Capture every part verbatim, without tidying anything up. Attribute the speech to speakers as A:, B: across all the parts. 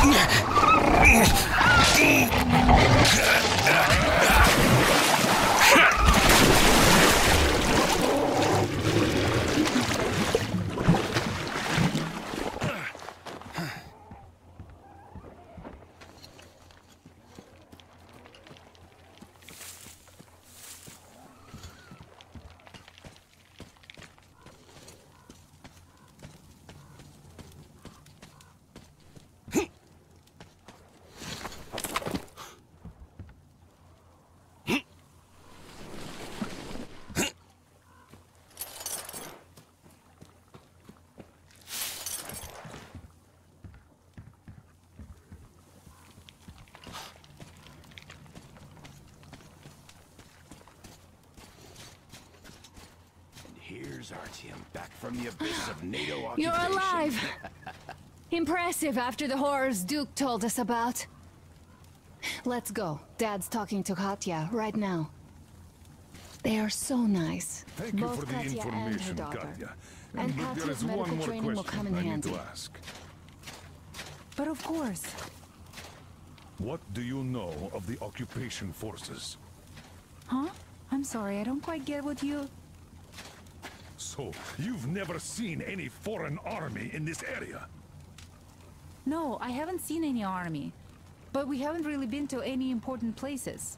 A: Here's Artyom, back from the abyss of NATO occupation.
B: You're alive! Impressive after the horrors Duke told us about. Let's go. Dad's talking to Katya right now. They are so nice.
C: Thank
B: Both
C: you for the
B: Katya
C: information,
B: and her daughter.
C: Katya.
B: And
C: but there
B: Katya's
C: is one
B: medical
C: more
B: training will
C: question
B: come in
C: I need
B: handy.
C: to ask.
D: But of course.
C: What do you know of the occupation forces?
D: Huh? I'm sorry, I don't quite get what you...
C: So, you've never seen any foreign army in this area?
D: No, I haven't seen any army. But we haven't really been to any important places.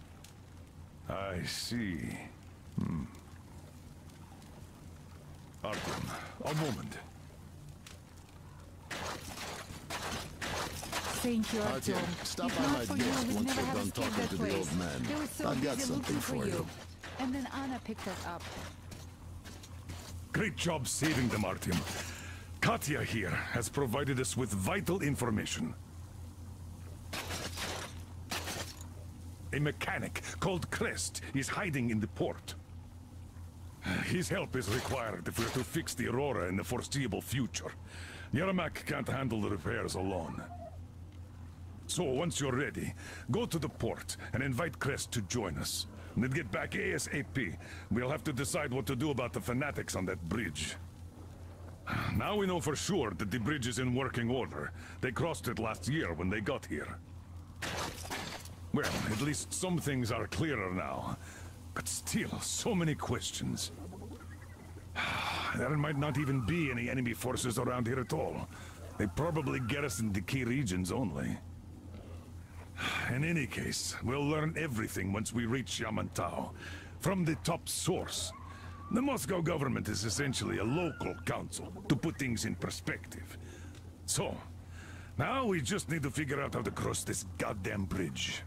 C: I see. Hmm. Artyom, a moment.
D: Thank you, Artyom.
E: Artyom, stop
D: If
E: by
D: not
E: my
D: for you,
E: desk
D: we'd
E: once
D: never
E: you're
D: have
E: done
D: escaped
E: talking
D: that
E: to the
D: place.
E: old man.
D: They were so
E: I've got
D: busy
E: something
D: looking
E: for you.
D: And then Anna picked us up.
C: Great job saving them, Artyom. Katya here has provided us with vital information. A mechanic called Crest is hiding in the port. His help is required if we're to fix the Aurora in the foreseeable future. Yermak can't handle the repairs alone. So, once you're ready, go to the port and invite Crest to join us. And then get back ASAP. We'll have to decide what to do about the fanatics on that bridge. Now we know for sure that the bridge is in working order. They crossed it last year when they got here. Well, at least some things are clearer now. But still, so many questions. There might not even be any enemy forces around here at all. They probably garrison the key regions only. In any case, we'll learn everything once we reach Yamantau. From the top source. The Moscow government is essentially a local council, to put things in perspective. So, now we just need to figure out how to cross this goddamn bridge.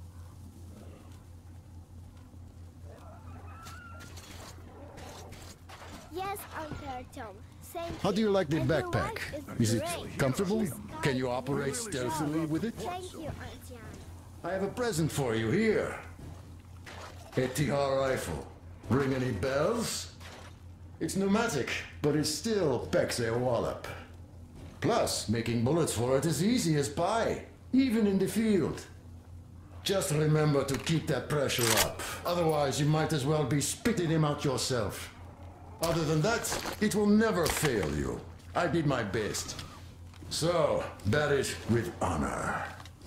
F: Yes, Uncle Artyom. Thank
E: How do you like the
F: And your
E: backpack?
F: wife
E: Is it
F: great.
E: comfortable?
F: She's
E: Can you
F: kind.
E: operate stealthily with it?
F: Thank you, Artyom.
E: I have a present for you here. A T R rifle. Ring any bells? It's pneumatic, but it still packs a wallop. Plus, making bullets for it is easy as pie, even in the field. Just remember to keep that pressure up. Otherwise, you might as well be spitting him out yourself. Other than that, it will never fail you. I did my best. So, bear it with honor.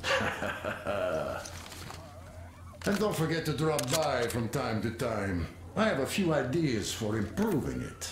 E: And don't forget to drop by from time to time. I have a few ideas for improving it.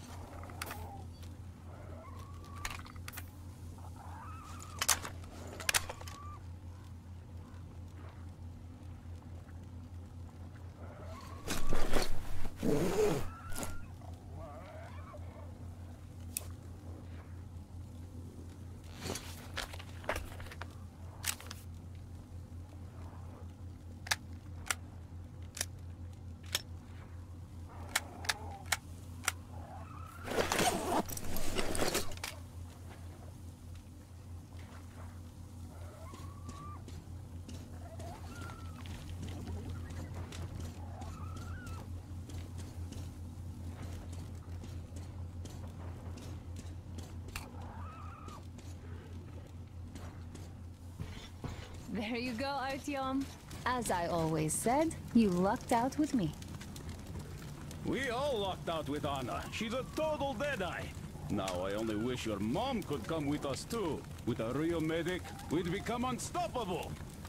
B: There you go, Artyom. As I always said, you lucked out with me.
A: We all lucked out with Anna. She's a total deadeye. Now I only wish your mom could come with us too.
G: With a real medic, we'd become unstoppable.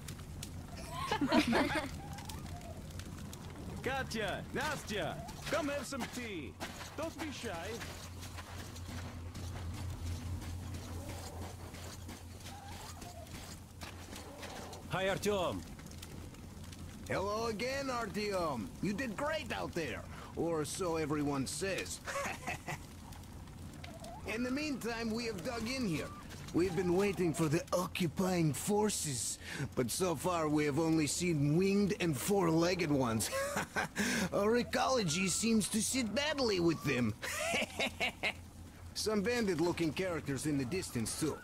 G: Katya, Nastya, come have some tea. Don't be shy.
H: Hi, Artyom.
A: Hello again, Artyom. You did great out there. Or so everyone says. In the meantime, we have dug in here. We've been waiting for the occupying forces. But so far, we have only seen winged and four-legged ones. Our ecology seems to sit badly with them. Some bandit-looking characters in the distance, too.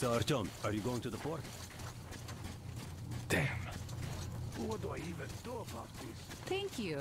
H: So, Artyom, are you going to the port?
C: Damn. What do I even do about this?
D: Thank you.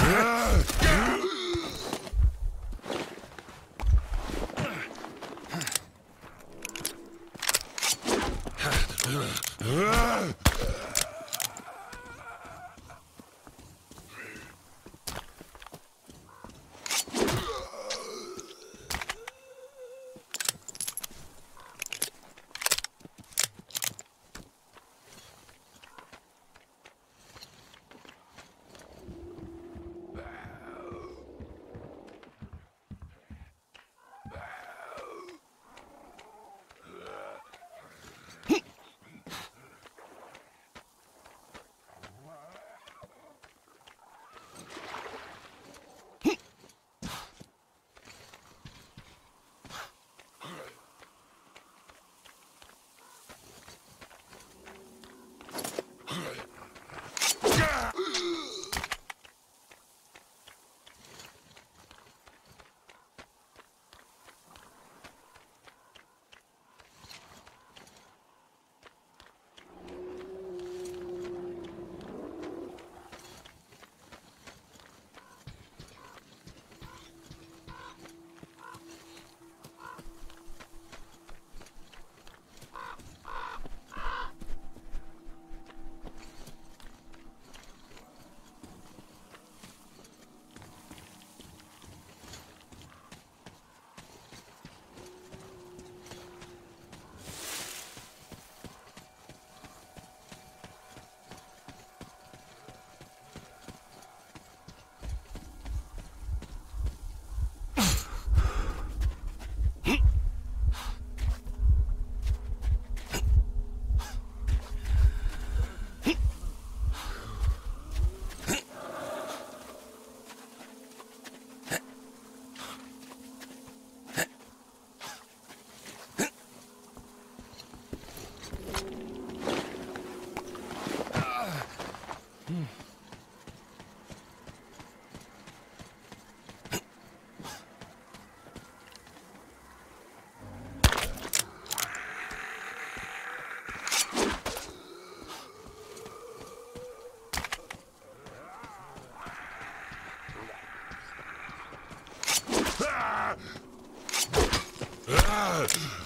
C: Ah!